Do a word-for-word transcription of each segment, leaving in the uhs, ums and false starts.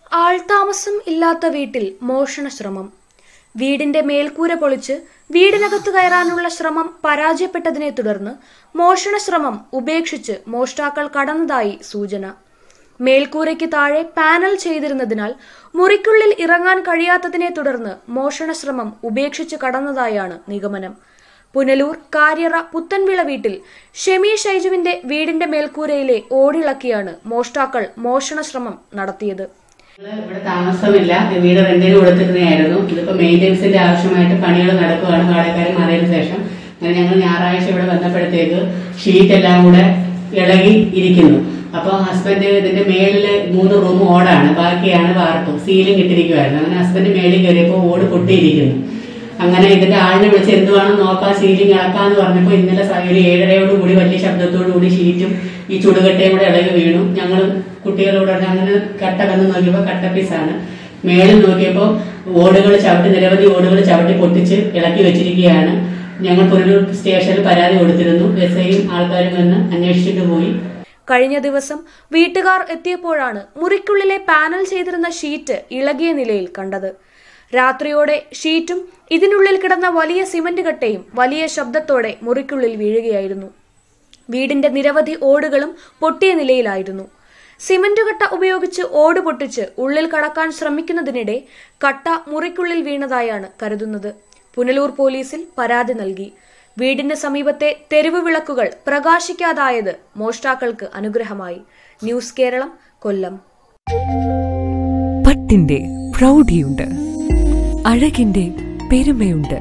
ആൾതാമസം ഇല്ലാത്ത വീട്ടിൽ മോഷണ ശ്രമം. വീടിന്റെ മേൽക്കൂര പൊളിച്ച് വീടിനകത്ത് കയറാനുള്ള ശ്രമം പരാജയപ്പെട്ടതിനെ തുടർന്ന് മോഷണ ശ്രമം ഉപേക്ഷിച്ച് മോഷ്ടാക്കൾ കടന്നതായി സൂചന. മേൽക്കൂരയ്ക്ക് താഴെ പാനൽ ചെയ്തിരുന്നതിനാൽ മുറിക്കുള്ളിൽ ഇറങ്ങാൻ കഴിയാത്തതിനെ തുടർന്ന് മോഷണ ശ്രമം ഉപേക്ഷിച്ച് കടന്നതായാണ് നിഗമനം. പുനലൂർ കാര്യറ പുത്തൻവിള വീട്ടിൽ ഷെമി ഷൈജുവിന്റെ വീടിന്റെ മേൽക്കൂരയിലെ ഓടിളക്കിയാണ് മോഷ്ടാക്കൾ മോഷണ ശ്രമം നടത്തിയത്. ഇവിടെ താമസമില്ല, വീട് റെന്റിന് കൊടുത്തിരുന്നതായിരുന്നു. ഇതിപ്പോ മെയിൻ്റെനൻസിന്റെ ആവശ്യമായിട്ട് പണികൾ നടക്കുകയാണ്. വാടകക്കാരൻ മാറിയതിനു ശേഷം അങ്ങനെ ഞങ്ങൾ ഞായറാഴ്ച ഇവിടെ വന്നപ്പോഴത്തേക്ക് ഷീറ്റ് എല്ലാം കൂടെ ഇളകി ഇരിക്കുന്നു. അപ്പൊ ഹസ്ബൻഡ് ഇതിന്റെ മേളില് മൂന്ന് റൂം ഓടാണ്, ബാക്കിയാണ് വാർപ്പ്, സീലിംഗ് ഇട്ടിരിക്കുവായിരുന്നു. അങ്ങനെ ഹസ്ബൻഡ് മേളിൽ കയറിയപ്പോൾ ഓട് പൊട്ടിയിരിക്കുന്നു. അങ്ങനെ ഇതിന്റെ ആളിനെ വിളിച്ച് എന്തുവാണെന്ന് നോക്കാം, സീലിംഗ് ഇളക്കാന്ന് പറഞ്ഞപ്പോൾ ഇന്നലെ ഒരു ഏഴരയോട് കൂടി വലിയ ശബ്ദത്തോടു കൂടി ഷീറ്റും ഈ ചുടുകട്ടയും കൂടെ ഇളകി വീണു. ഞങ്ങൾ കുട്ടികളോട് അങ്ങനെ കട്ട വന്ന് നോക്കിയപ്പോൾ കട്ട പീസാണ്. മേളിൽ നോക്കിയപ്പോൾ ഓടുകൾ ചവിട്ടി നിരവധി ഓടുകൾ ചവിട്ടി പൊട്ടിച്ച് ഇളക്കി വെച്ചിരിക്കുകയാണ്. ഞങ്ങൾ പുനലൂർ സ്റ്റേഷനിൽ പരാതി കൊടുത്തിരുന്നു. എസ് ഐയും ആൾക്കാരും വന്ന് അന്വേഷിച്ചിട്ട് പോയി. കഴിഞ്ഞ ദിവസം വീട്ടുകാർ എത്തിയപ്പോഴാണ് മുറിക്കുള്ളിലെ പാനൽ ചെയ്തിരുന്ന ഷീറ്റ് ഇളകിയ നിലയിൽ കണ്ടത്. രാത്രിയോടെ ഷീറ്റും ഇതിനുള്ളിൽ കിടന്ന വലിയ സിമന്റ് കട്ടയും വലിയ ശബ്ദത്തോടെ മുറിക്കുള്ളിൽ വീഴുകയായിരുന്നു. വീടിന്റെ നിരവധി ഓടുകളും പൊട്ടിയ നിലയിലായിരുന്നു. സിമന്റ് കട്ട ഉപയോഗിച്ച് ഓട് പൊട്ടിച്ച് ഉള്ളിൽ കടക്കാൻ ശ്രമിക്കുന്നതിനിടെ കട്ട മുറിക്കുള്ളിൽ വീണതായാണ് കരുതുന്നത്. പുനലൂർ പോലീസിൽ പരാതി നൽകി. വീടിന്റെ സമീപത്തെ തെരുവ് വിളക്കുകൾ പ്രകാശിക്കാതായത് മോഷ്ടാക്കൾക്ക് അനുഗ്രഹമായി. ന്യൂസ് കേരളം, കൊല്ലം. പട്ടിന്റെ പ്രൗഢിയുണ്ട്, അഴകിന്റെ പെരുമയുണ്ട്,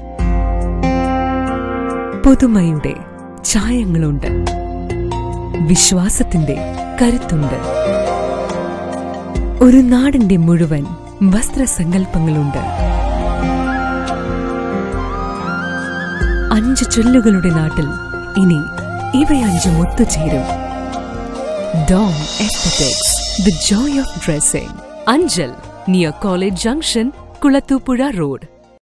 പുതുമയുടെ ചായങ്ങളുണ്ട്, വിശ്വാസത്തിന്റെ കരുത്തുണ്ട്. ഒരു നാടിന്റെ മുഴുവൻ വസ്ത്രസങ്കല്പങ്ങളുണ്ട്. അഞ്ച് ചൊല്ലുകളുടെ നാട്ടിൽ ഇനി ഇവയഞ്ചും ഒത്തുചേരും. Dome aesthetics, the joy of dressing. Anchal, near college junction, Kulathupuzha road.